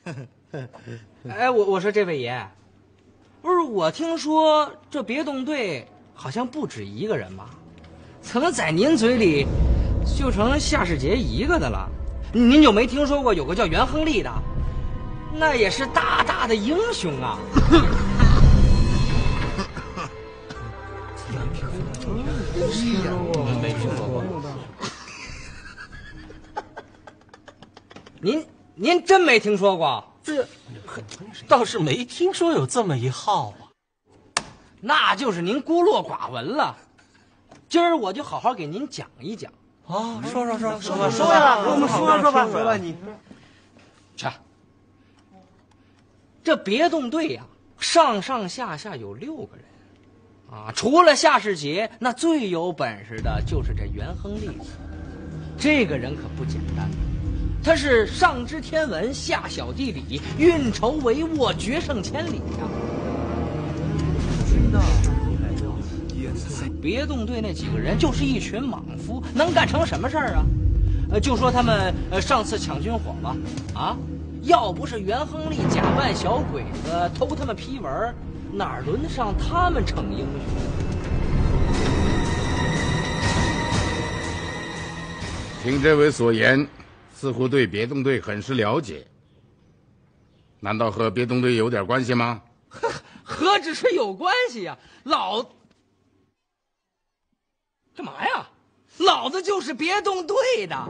哎，我说这位爷，不是我听说这别动队好像不止一个人吧？怎么在您嘴里就成夏世杰一个的了？您就没听说过有个叫袁亨利的？那也是大大的英雄啊！ 没听说过。 您真没听说过？ 这倒是没听说有这么一号啊。 那就是您孤陋寡闻了。今儿我就好好给您讲一讲。 啊，说吧， 我们说吧，你去。这别动队呀，上上下下有6个人，啊，除了夏世杰，那最有本事的就是这袁亨利。这个人可不简单，他是上知天文，下晓地理，运筹帷幄，决胜千里呀。真的。别动队那几个人就是一群莽夫，能干成什么事儿啊？就说他们上次抢军火吧，啊，要不是袁亨利假扮小鬼子偷他们批文，哪轮得上他们逞英雄？ 听这位所言，似乎对别动队很是了解。难道和别动队有点关系吗？ 何止是有关系呀，老干嘛呀？老子就是别动队的。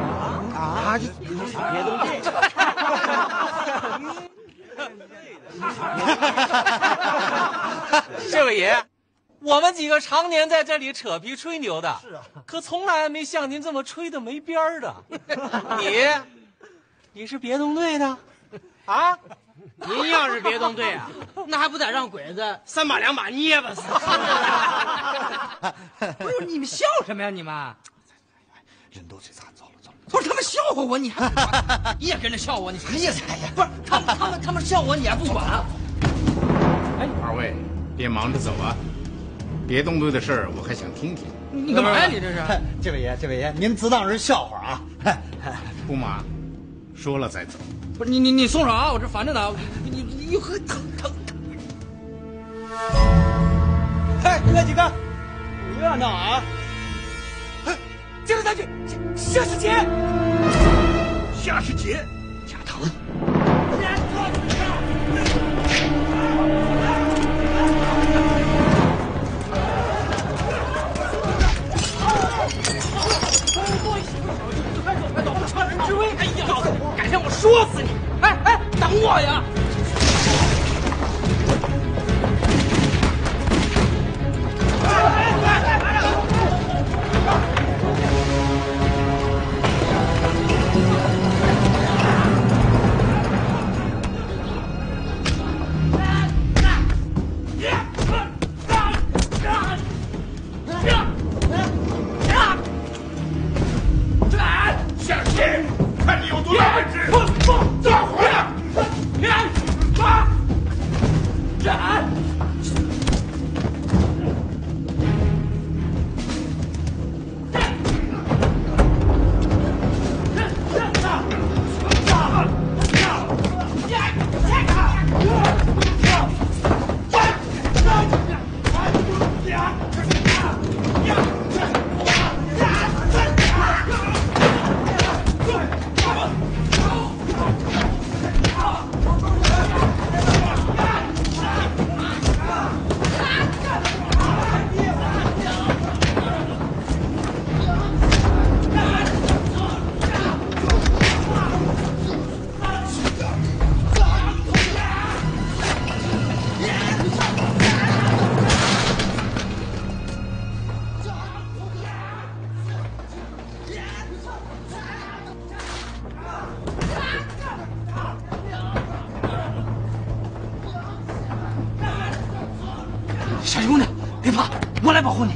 别动队。 这位爷，我们几个常年在这里扯皮吹牛的，是啊，可从来没像您这么吹的没边儿的。你是别动队的，啊？ 您要是别动队啊，那还不得让鬼子3把2把捏吧死？不是你们笑什么呀？你们人都这咋走了？ 不是他们笑话我，你还你也跟着笑我？你哎呀， 不是他们笑我，你还不管？ 哎，二位别忙着走啊，别动队的事儿我还想听听。 你干嘛呀？你这是？ 这位爷，您自当是笑话啊！ 不忙，说了再走。 不是你松手啊！我这烦着呢，你疼。 哎，你们几个不要闹啊！ 接着下去，夏世杰， 贾腾， 趁人之危！哎呀，改天我说死你！哎，等我呀！ 看你有多大本事！抓活呀！ 小姑娘，别怕，我来保护你。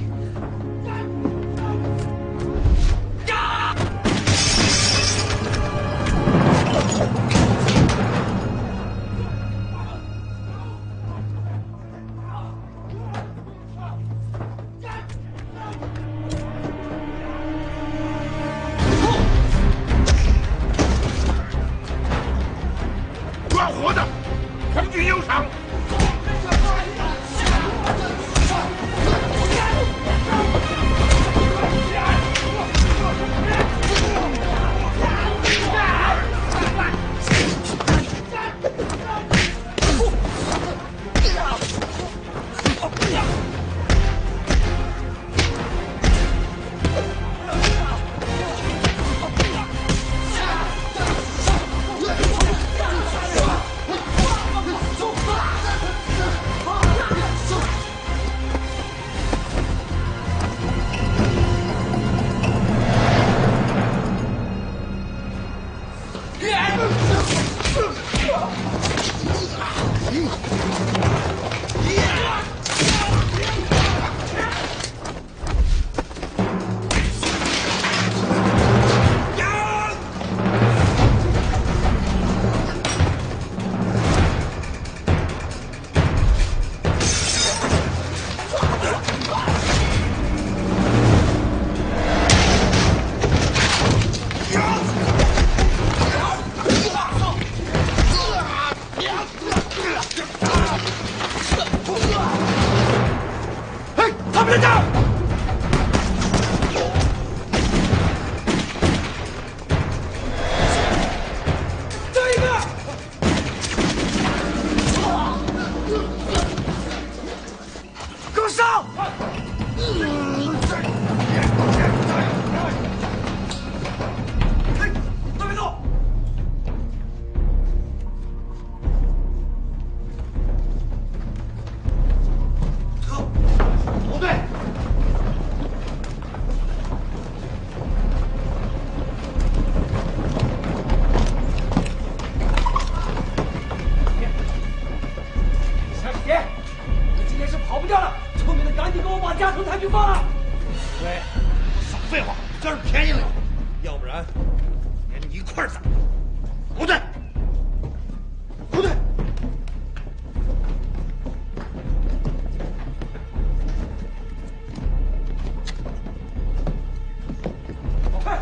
敢，连你一块儿宰！后退！后退！快！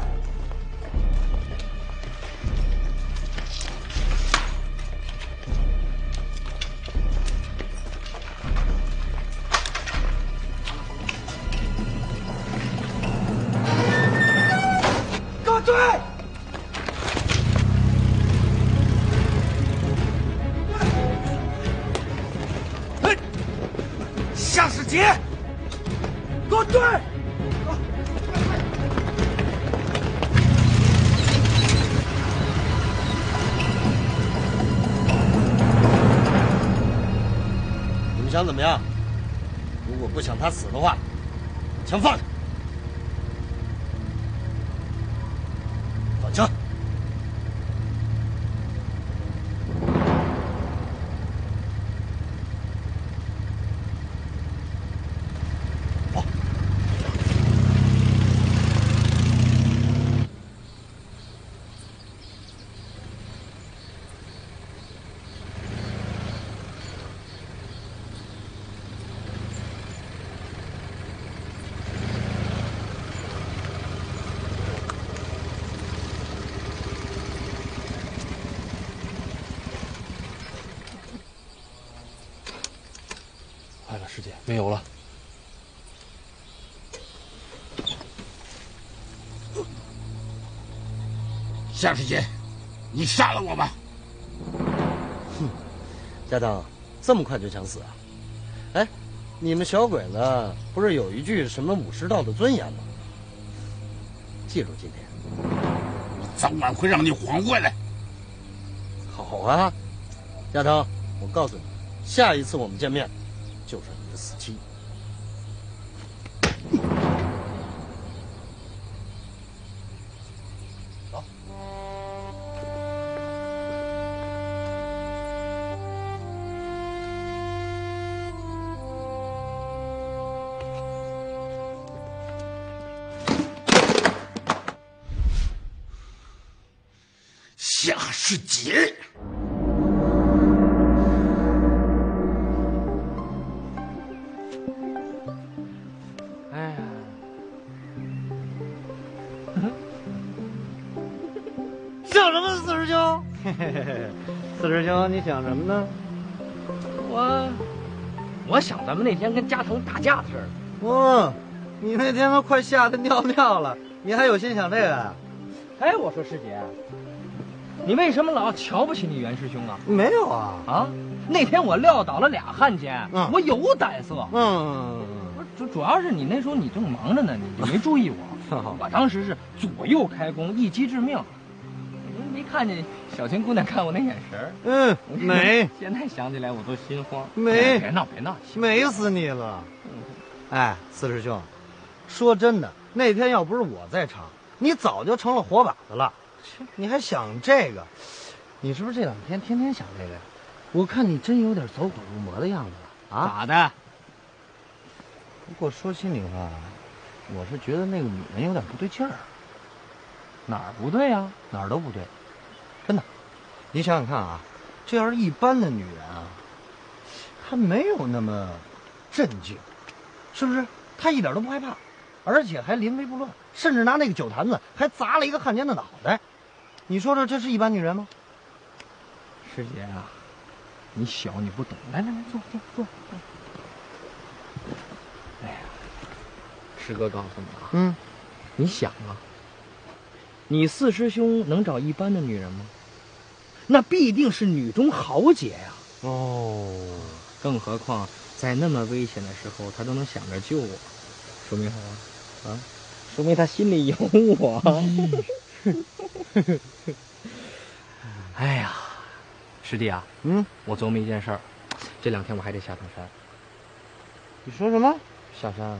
给我追！夏世杰，给我追！ 你们想怎么样？如果不想他死的话，枪放下，放枪。 坏了，师姐，没油了。 夏世杰，你杀了我吧！ 家当，这么快就想死啊？哎，你们小鬼子不是有一句什么武士道的尊严吗？记住今天， 早晚会让你还回来。 好啊，家当，我告诉你，下一次我们见面，就是你的死期。走。 夏世杰， 哎呀， 想什么，四师兄？四师兄，你想什么呢？ 我想咱们那天跟加藤打架的事儿。 你那天都快吓得尿尿了，你还有心想这个呀？ 哎，我说师姐，你为什么老瞧不起你袁师兄啊？ 没有啊。 啊，那天我撂倒了俩汉奸，我有胆色。主要是你那时候你正忙着呢，你没注意我。我当时是左右开弓，一击致命。你没看见小青姑娘看我那眼神？ 美。 现在想起来我都心慌。 美。 别闹， 美死你了！哎，四师兄，说真的，那天要不是我在场，你早就成了活靶子了。你还想这个？你是不是这两天天天想这个呀？我看你真有点走火入魔的样子了啊！ 咋的？ 不过说心里话，我是觉得那个女人有点不对劲儿。 哪儿不对啊？ 哪儿都不对，真的。你想想看啊，这要是一般的女人啊，她没有那么镇静，是不是？她一点都不害怕，而且还临危不乱，甚至拿那个酒坛子还砸了一个汉奸的脑袋。你说这是一般女人吗？ 师姐啊，你小你不懂，来，坐。哎呀，师哥告诉你啊，你想啊，你四师兄能找一般的女人吗？那必定是女中豪杰呀。更何况在那么危险的时候，他都能想着救我，说明什么？啊，说明他心里有我。哎呀，师弟啊，我琢磨一件事儿，这2天我还得下趟山。 你说什么？ 下山？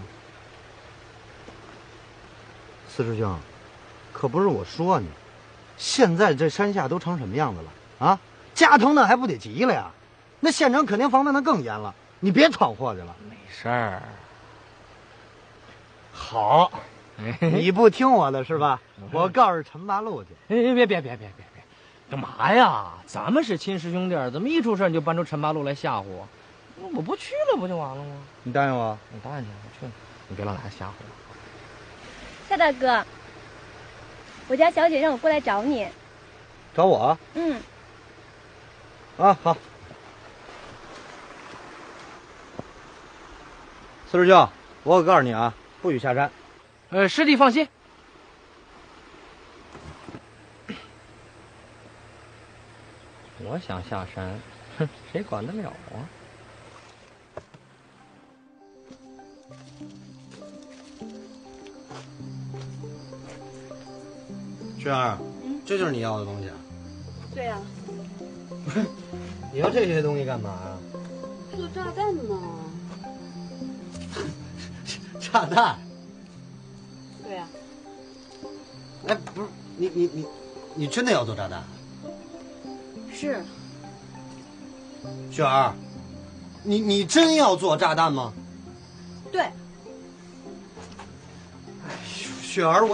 四师兄，可不是我说你，现在这山下都成什么样子了啊？加藤那还不得急了呀？那县城肯定防范的更严了，你别闯祸去了。 没事儿。 好， 你不听我的是吧？我告诉陈八路去。 别，干嘛呀？咱们是亲师兄弟，怎么一出事你就搬出陈八路来吓唬我？我不去了不就完了吗？ 你答应我？ 我答应你，我去了。你别老拿吓唬我。 夏大哥，我家小姐让我过来找你。 找我？ 嗯。 啊，好。四师兄，我可告诉你啊，不许下山。 师弟放心。我想下山，哼，谁管得了啊？ 轩儿，这就是你要的东西啊？ 对呀。 不是，你要这些东西干嘛呀？ 做炸弹嘛。 炸弹？ 对呀。 哎，不是，你真的要做炸弹？ 是。 雪儿，你真要做炸弹吗？ 对。 哎，雪儿，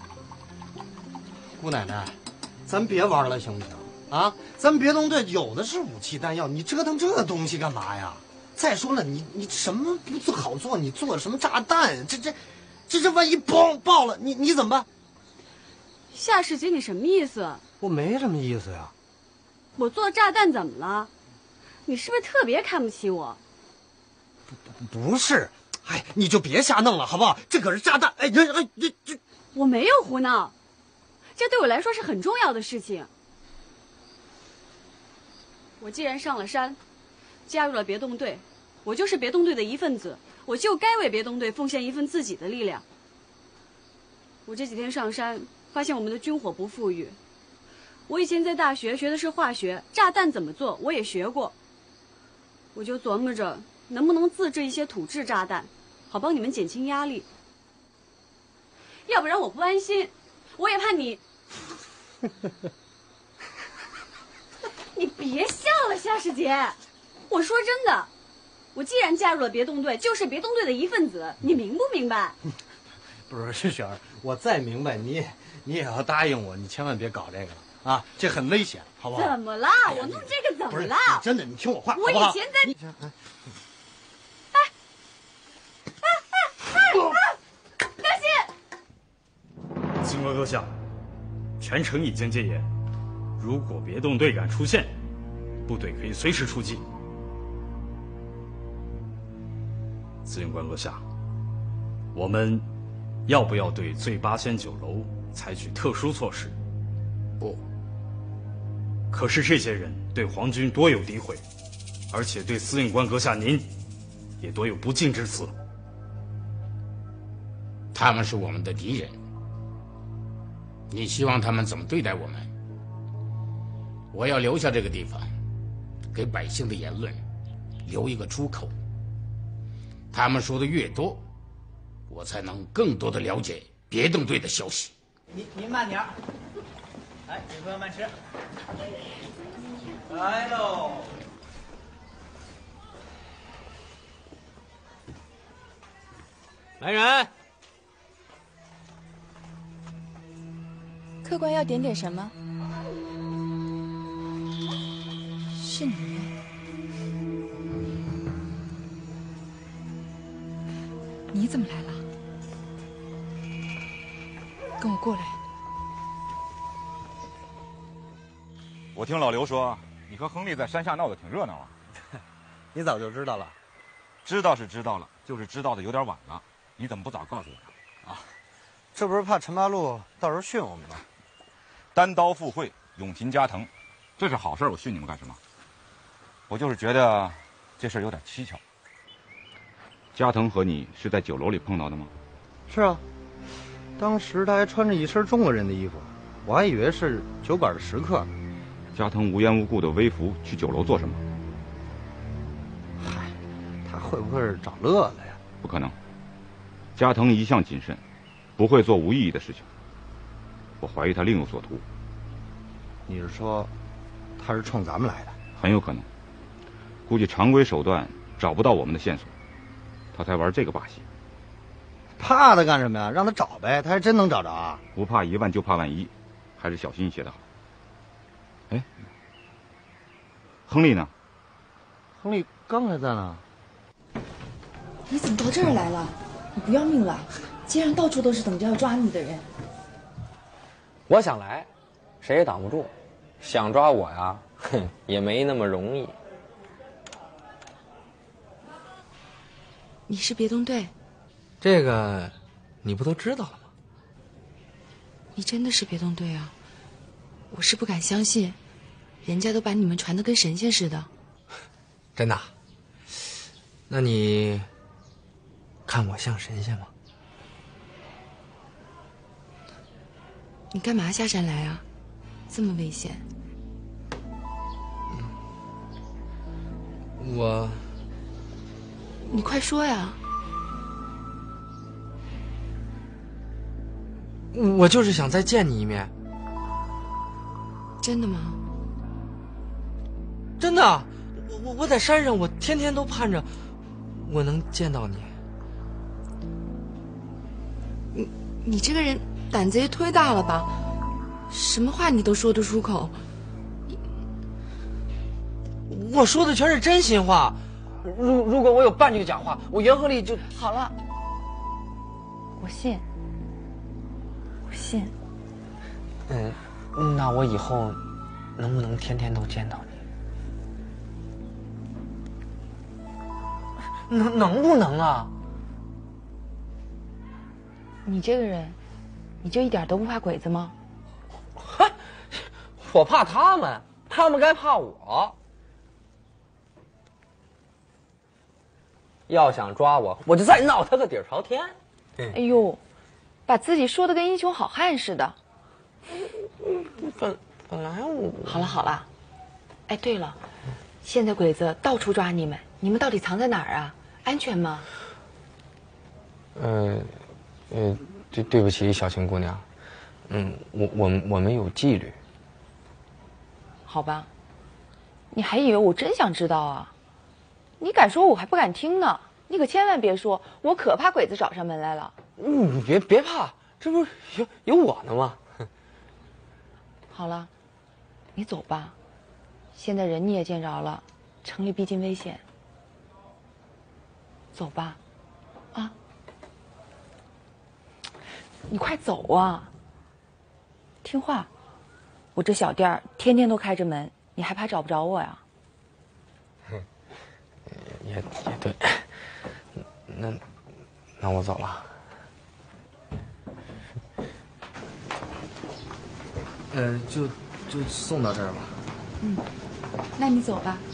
姑奶奶，咱别玩了行不行？啊，咱别动队有的是武器弹药，你折腾这东西干嘛呀？再说了，你什么不做好做？你做什么炸弹？这万一嘣爆了，你怎么办？ 夏世杰，你什么意思？ 我没什么意思呀。 我做炸弹怎么了？你是不是特别看不起我？ 不是，哎，你就别瞎弄了，好不好？这可是炸弹，哎，这， 我没有胡闹，这对我来说是很重要的事情。我既然上了山，加入了别动队，我就是别动队的一份子，我就该为别动队奉献一份自己的力量。我这几天上山，发现我们的军火不富裕。我以前在大学学的是化学，炸弹怎么做我也学过。我就琢磨着能不能自制一些土制炸弹，好帮你们减轻压力。要不然我不安心，我也怕你。你别笑了，夏世杰。我说真的，我既然加入了别动队，就是别动队的一份子，你明不明白？ 不是雪儿，我再明白，你也要答应我，你千万别搞这个了啊，这很危险，好不好？ 怎么了？我弄这个怎么了？ 真的，你听我话， 我以前在。担心。 司令官阁下，全城已经戒严，如果别动队敢出现，部队可以随时出击。司令官阁下，我们要不要对醉八仙酒楼采取特殊措施？ 不。 可是这些人对皇军多有诋毁，而且对司令官阁下您也多有不敬之词。 他们是我们的敌人，你希望他们怎么对待我们？我要留下这个地方，给百姓的言论留一个出口。他们说的越多，我才能更多的了解别动队的消息。 您慢点儿，来，给朋友慢吃。来喽！ 来人！ 客官要点什么？是你。你怎么来了？跟我过来。 我听老刘说，你和亨利在山下闹得挺热闹啊。 你早就知道了？ 知道是知道了，就是知道的有点晚了。你怎么不早告诉我呢？ 啊，这不是怕陈八路到时候训我们吗？ 单刀赴会，勇擒加藤，这是好事，我训你们干什么？我就是觉得这事有点蹊跷。加藤和你是在酒楼里碰到的吗？ 是啊，当时他还穿着一身中国人的衣服，我还以为是酒馆的食客呢。 加藤无缘无故的微服去酒楼做什么？ 嗨，他会不会是找乐子呀？ 不可能，加藤一向谨慎，不会做无意义的事情。我怀疑他另有所图。 你是说，他是冲咱们来的？ 很有可能，估计常规手段找不到我们的线索，他才玩这个把戏。 怕他干什么呀？让他找呗，他还真能找着啊！ 不怕1万就怕万一，还是小心一些的好。哎，亨利呢？ 亨利刚才在呢。 你怎么到这儿来了？你不要命了？街上到处都是等着要抓你的人。 我想来，谁也挡不住；想抓我呀，哼，也没那么容易。 你是别动队？ 这个，你不都知道了吗？ 你真的是别动队啊！我是不敢相信，人家都把你们传得跟神仙似的。 真的？那你看我像神仙吗？ 你干嘛下山来啊？这么危险。你快说呀！ 我就是想再见你一面。 真的吗？ 真的，我在山上，我天天都盼着我能见到你。 你这个人胆子也忒大了吧？什么话你都说得出口。 我说的全是真心话。如果我有半句假话，我袁鹤立就好了。我信。我信。 那我以后能不能天天都见到你？能不能啊？ 你这个人，你就一点都不怕鬼子吗？ 我怕他们，他们该怕我。要想抓我，我就再闹他个底儿朝天。 哎呦，把自己说的跟英雄好汉似的。 本来我…… 好了好了，哎，对了，现在鬼子到处抓你们，你们到底藏在哪儿啊？安全吗？ 对不起，小青姑娘，我们有纪律。 好吧，你还以为我真想知道啊？你敢说，我还不敢听呢。你可千万别说，我可怕鬼子找上门来了。 你别怕，这不是有我呢吗？ 好了，你走吧。现在人你也见着了，城里毕竟危险。走吧，啊！你快走啊！听话，我这小店儿天天都开着门，你还怕找不着我呀？ 也对，那我走了。 就送到这儿吧。 那你走吧。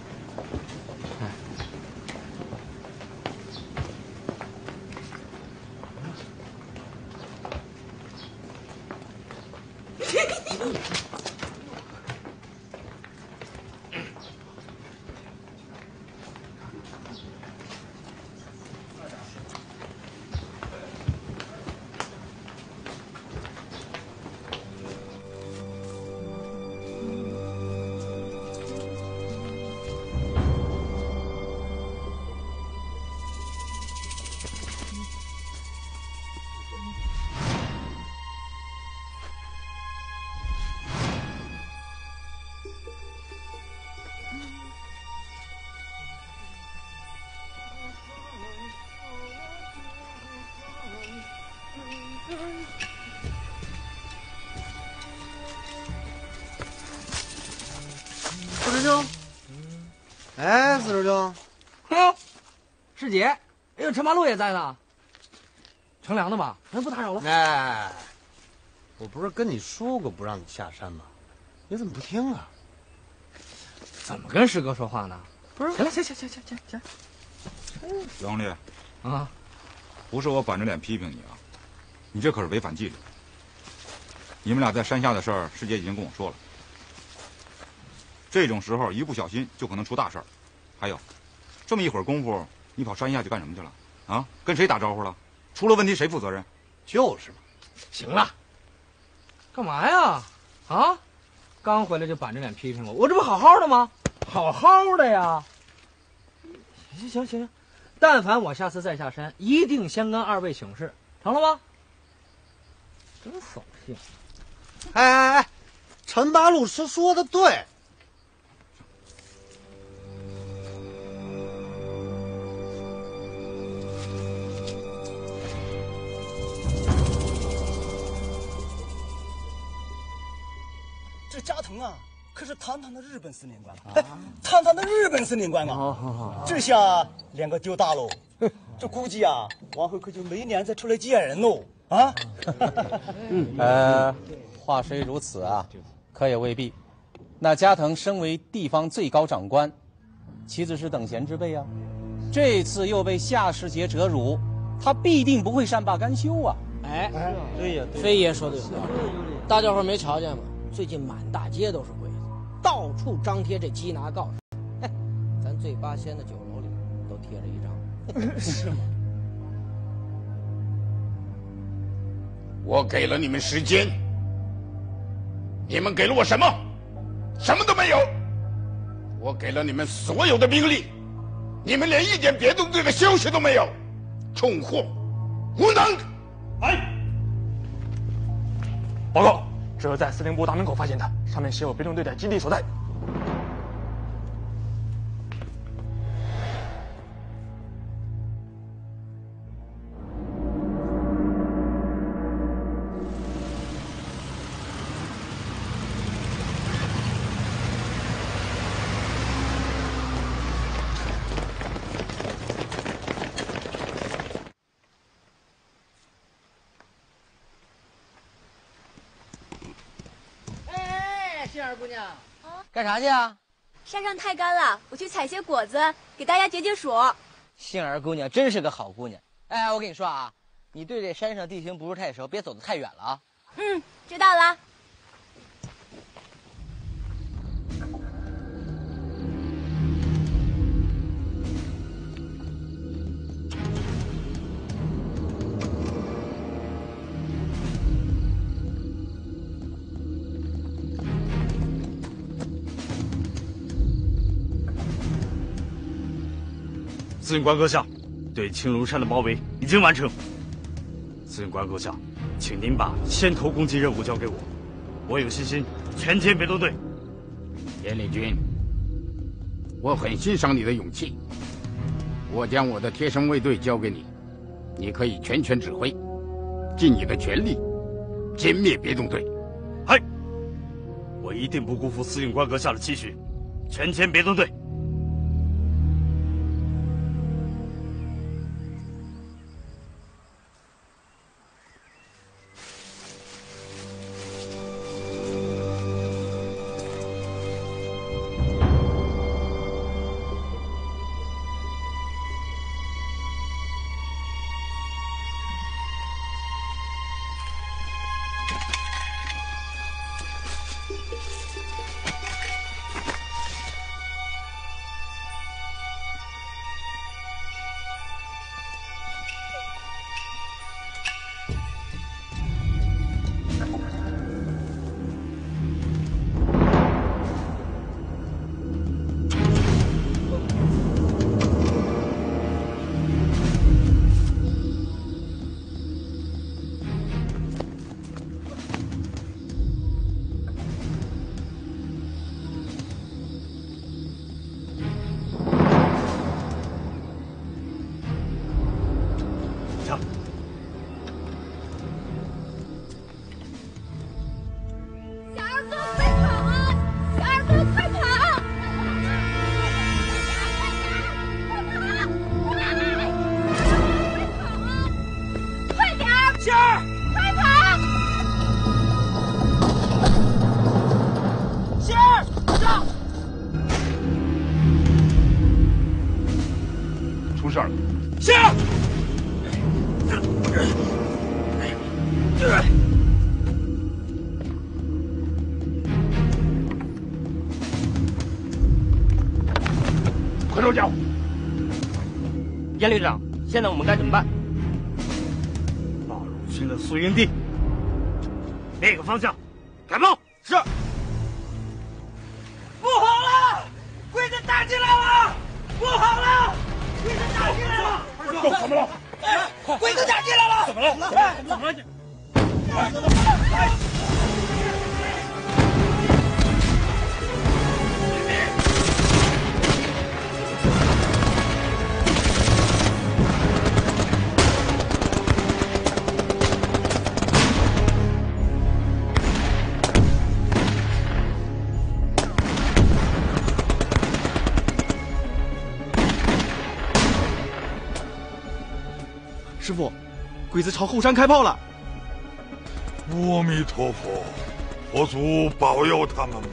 四师兄，哎，四师兄， 师姐，哎呦，陈八路也在呢。乘凉的吧？不打扰了。 哎，我不是跟你说过不让你下山吗？你怎么不听啊？ 怎么跟师哥说话呢？ 不是， 行， 袁宏立， 啊， 不是我板着脸批评你啊，你这可是违反纪律。你们俩在山下的事儿，师姐已经跟我说了。这种时候一不小心就可能出大事儿。还有，这么一会儿功夫，你跑山下去干什么去了？啊，跟谁打招呼了？出了问题谁负责任？ 就是嘛。 行了，干嘛呀？啊，刚回来就板着脸批评我，我这不好好的吗？好好的呀。行， 但凡我下次再下山，一定先跟二位请示，成了吗？真扫兴！ 哎，陈八路师说的对。 这加藤啊，可是堂堂的日本司令官啊，堂堂的日本司令官啊！这下两个丢大喽，这估计啊，往后可就每年再出来见人喽啊！ 话虽如此啊，可也未必。那加藤身为地方最高长官，岂止是等闲之辈啊？这次又被夏世杰折辱，他必定不会善罢甘休啊！ 哎，对呀，飞爷说的有道理。大家伙没瞧见吗？最近满大街都是鬼子，到处张贴这缉拿告示。咱最八仙的酒楼里都贴着一张，是吗？ 我给了你们时间，你们给了我什么？什么都没有。我给了你们所有的兵力，你们连一点别动队的消息都没有，冲货，无能。 哎，报告，这是在司令部大门口发现的，上面写有别动队的基地所在。 杏儿姑娘，干啥去啊？ 山上太干了，我去采些果子给大家解解暑。 杏儿姑娘真是个好姑娘。哎，我跟你说啊，你对这山上地形不是太熟，别走得太远了啊。 嗯，知道了。 司令官阁下，对青龙山的包围已经完成。司令官阁下，请您把先头攻击任务交给我，我有信心全歼别动队。 严立军，我很欣赏你的勇气。我将我的贴身卫队交给你，你可以全权指挥，尽你的全力歼灭别动队。 嗨，我一定不辜负司令官阁下的期许，全歼别动队。 出事了！ 是。 快收脚！ 严旅长，现在我们该怎么办？ 大鲁军的宿营地，那个方向，赶报。是。 不好了，鬼子打进来了！不好了，鬼子打进来了！ 怎么了？ 哎，鬼子家进来了！ 怎么了？怎么了？ 师傅，鬼子朝后山开炮了！ 阿弥陀佛，佛祖保佑他们吧。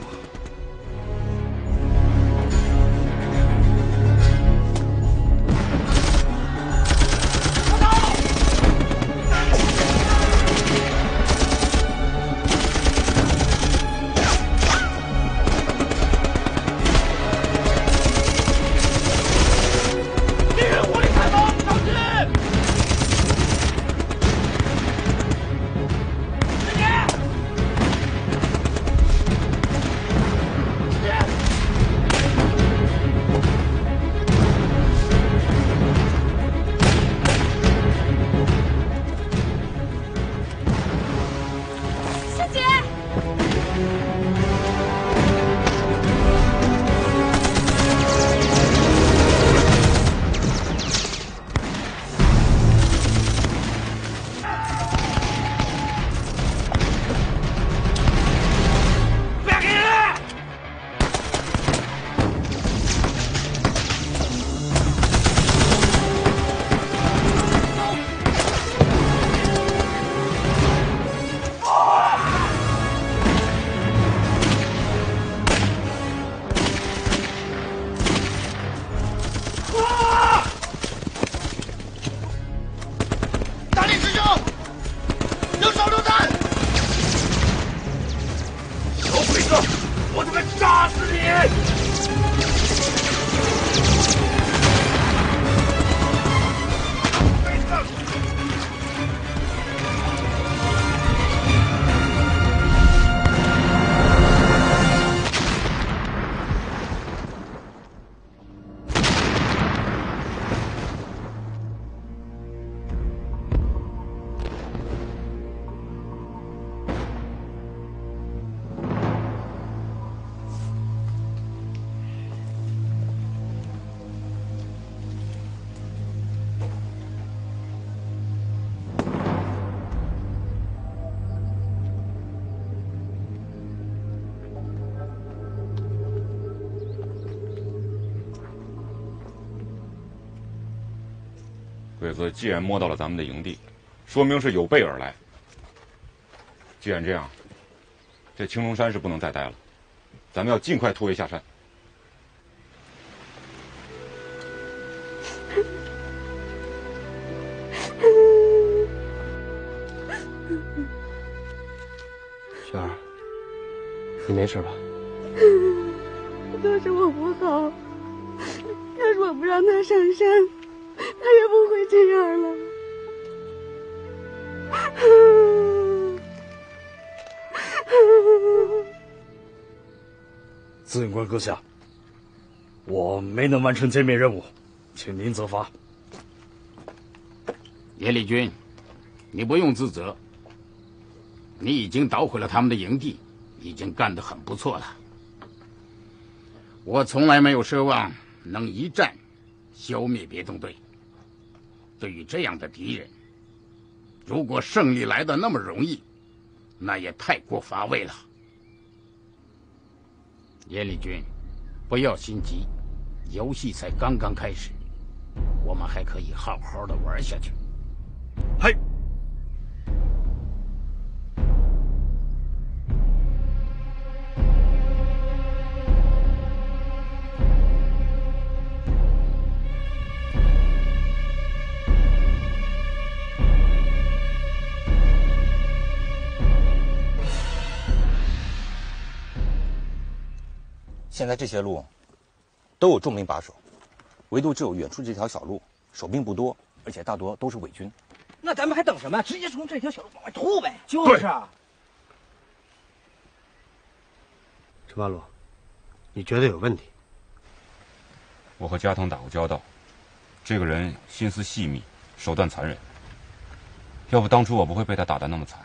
鬼子既然摸到了咱们的营地，说明是有备而来。既然这样，这青龙山是不能再待了，咱们要尽快突围下山。 雪儿，你没事吧？ 都是我不好，要是我不让他上山，他也不会这样了。 司令官阁下，我没能完成歼灭任务，请您责罚。 严立军，你不用自责，你已经捣毁了他们的营地，已经干得很不错了。我从来没有奢望能一战消灭别动队。对于这样的敌人，如果胜利来得那么容易，那也太过乏味了。严立军，不要心急，游戏才刚刚开始，我们还可以好好的玩下去。 嘿。 现在这些路都有重兵把守，唯独只有远处这条小路守兵不多，而且大多都是伪军。 那咱们还等什么？直接从这条小路往外突呗！ 就是啊。陈八路，你觉得有问题？ 我和加藤打过交道， 这个人心思细密，手段残忍。要不当初我不会被他打得那么惨。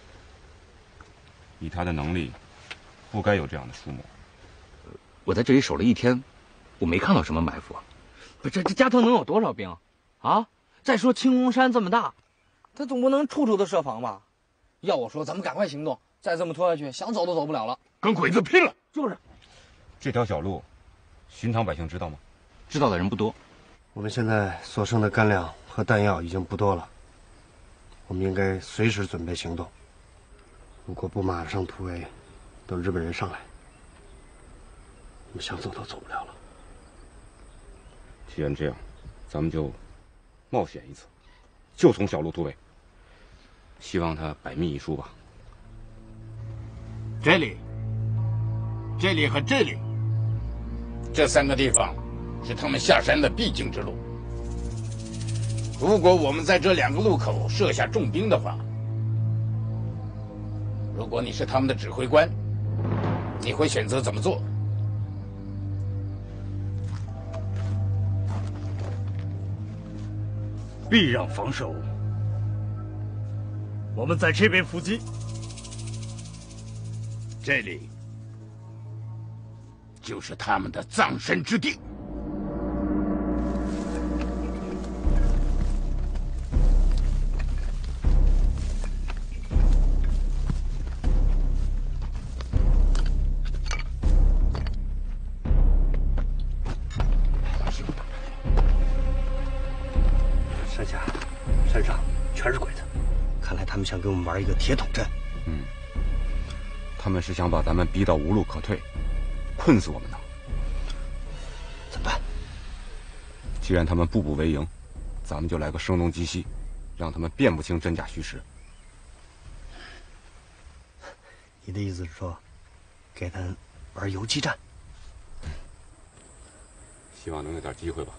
以他的能力，不该有这样的出没。 我在这里守了1天，我没看到什么埋伏。 不，这加藤能有多少兵啊？再说青龙山这么大，他总不能处处都设防吧？ 要我说，咱们赶快行动，再这么拖下去，想走都走不了了。 跟鬼子拼了！ 就是。 这条小路，寻常百姓知道吗？ 知道的人不多。 我们现在所剩的干粮和弹药已经不多了，我们应该随时准备行动。如果不马上突围，等日本人上来，我们想走都走不了了。 既然这样，咱们就冒险一次，就从小路突围。希望他百密一疏吧。 这里和这里，这3个地方是他们下山的必经之路。如果我们在这2个路口设下重兵的话，如果你是他们的指挥官，你会选择怎么做？ 避让防守。我们在这边伏击。 这里就是他们的葬身之地。 山上全是鬼子，看来他们想给我们玩一个铁桶阵。 他们是想把咱们逼到无路可退，困死我们的。 怎么办？ 既然他们步步为营，咱们就来个声东击西，让他们辨不清真假虚实。 你的意思是说，给他玩游击战？ 希望能有点机会吧。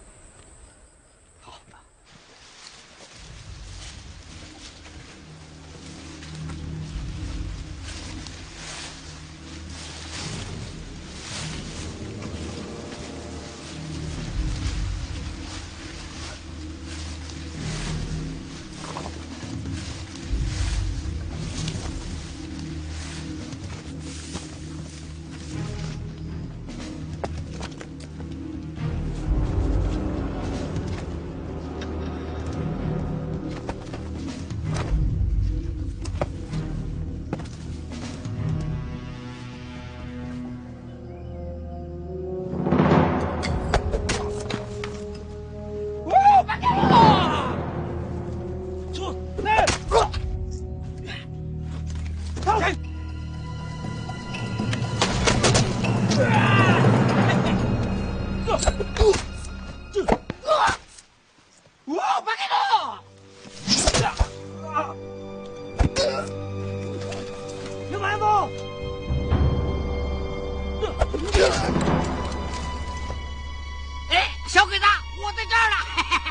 小鬼子，我在这儿了！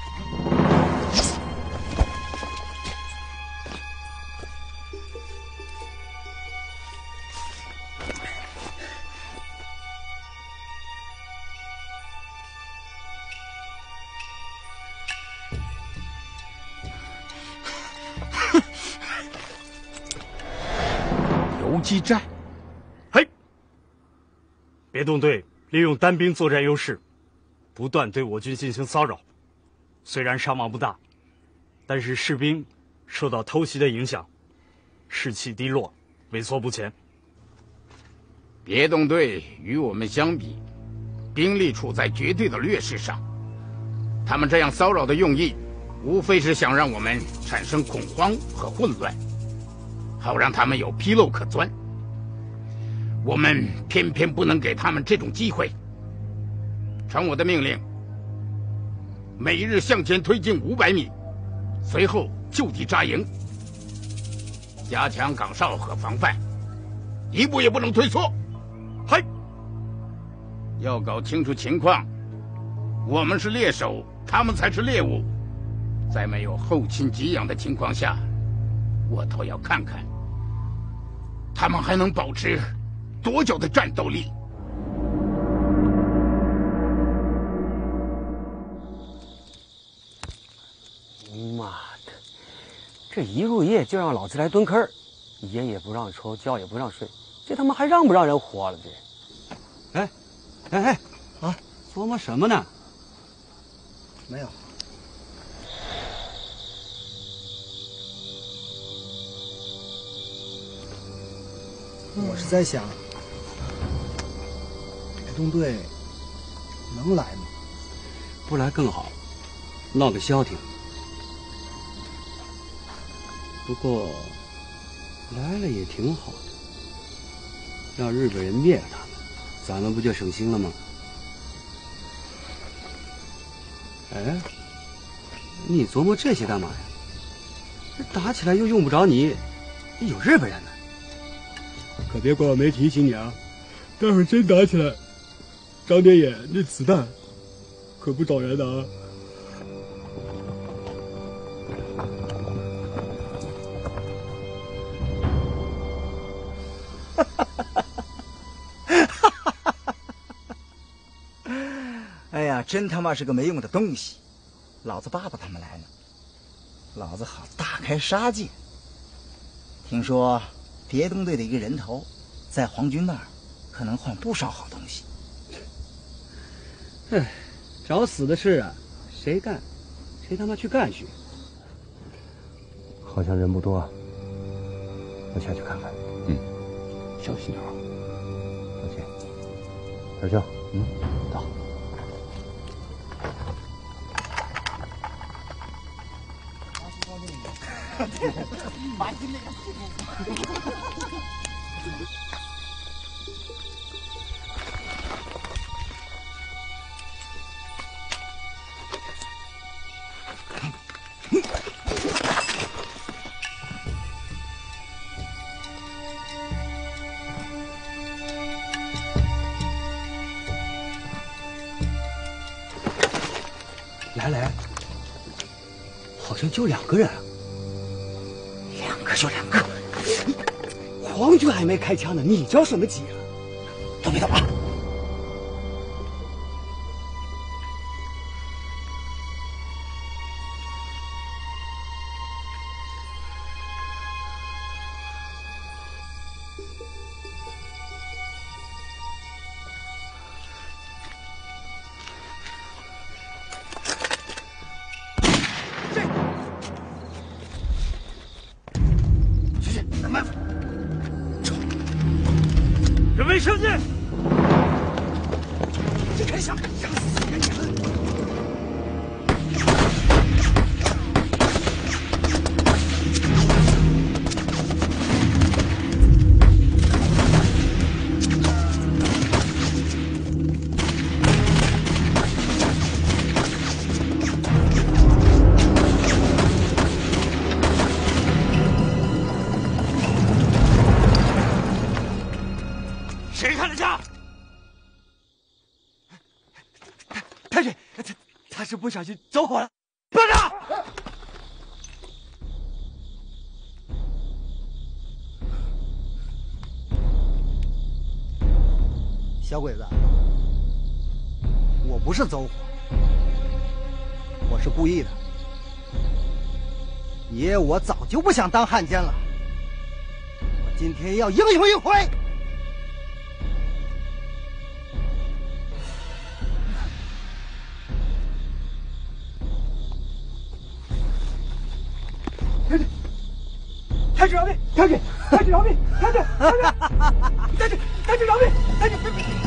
游击战， 嘿！别动队利用单兵作战优势，不断对我军进行骚扰。虽然伤亡不大，但是士兵受到偷袭的影响，士气低落，畏缩不前。 别动队与我们相比，兵力处在绝对的劣势上。他们这样骚扰的用意，无非是想让我们产生恐慌和混乱，好让他们有纰漏可钻。我们偏偏不能给他们这种机会。传我的命令，每日向前推进500米，随后就地扎营，加强岗哨和防范，一步也不能退错。 嗨！ 要搞清楚情况，我们是猎手，他们才是猎物。在没有后勤给养的情况下，我倒要看看他们还能保持多久的战斗力。 这一入夜就让老子来蹲坑儿，烟也不让抽，觉也不让睡，这他妈还让不让人活了？这， 哎，啊，琢磨什么呢？ 没有。我是在想，别动队能来吗？ 不来更好，闹个消停。不过来了也挺好的，让日本人灭了他们，咱们不就省心了吗？哎，你琢磨这些干嘛呀？这打起来又用不着你，有日本人呢。 可别怪我没提醒你啊！待会儿真打起来，张天野那子弹可不找人的啊！ 哎呀，真他妈是个没用的东西！老子爸爸他们来了，老子好大开杀戒。听说别动队的一个人头，在皇军那儿可能换不少好东西。 哎，找死的事啊，谁干，谁他妈去干去。 好像人不多啊，我下去看看。 小心点啊。 放心。二兄，到。 来，好像就2个人。 2个就2个， 皇军还没开枪呢，你着什么急啊？ 都别动啊！ 人为生进， 这开枪，想死人家！ 谁开的枪？ 太君，他是不小心走火了。 班长， 小鬼子，我不是走火，我是故意的。爷我早就不想当汉奸了，我今天要英雄一回。 太君饶命！太君饶命！太君饶命！太君！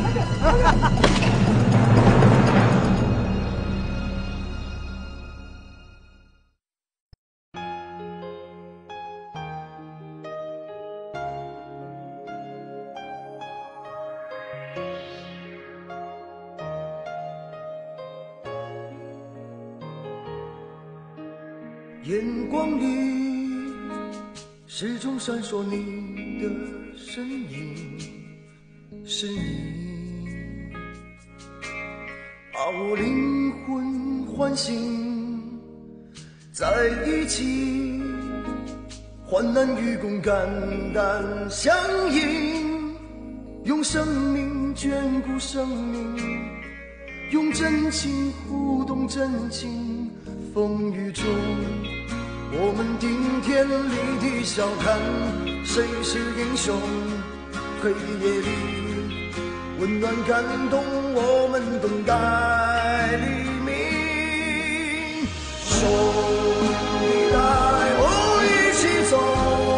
眼光里始终闪烁你的身影，是你把我灵魂唤醒，在一起患难与共，肝胆相应，用生命眷顾生命，用真情互动真情，风雨中我们顶天立地笑看谁是英雄，黑夜里温暖感动，我们等待黎明。兄弟带我一起走，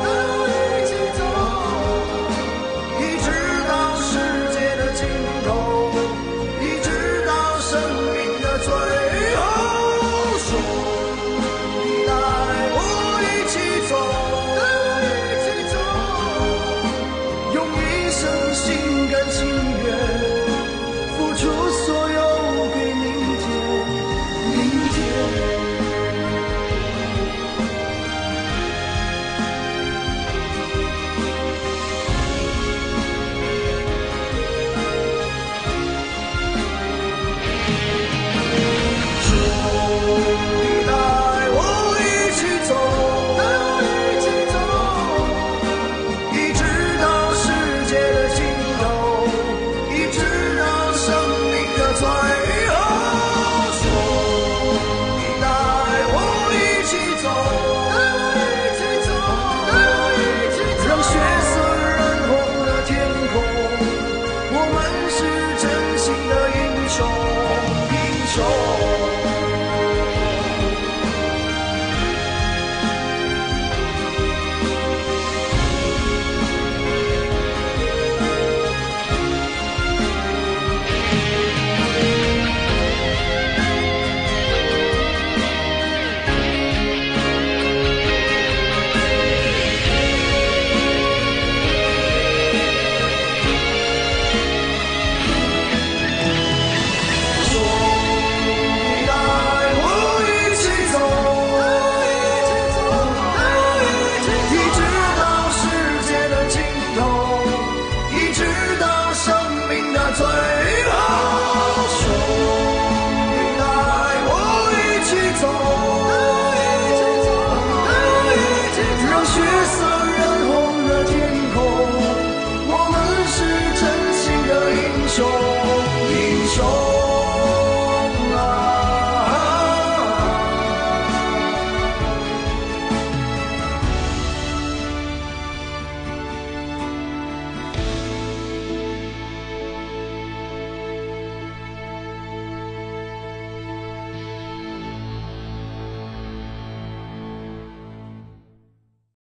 一直到世界的尽头，一直到生命的最后。兄弟带我一起走，用一生心甘情愿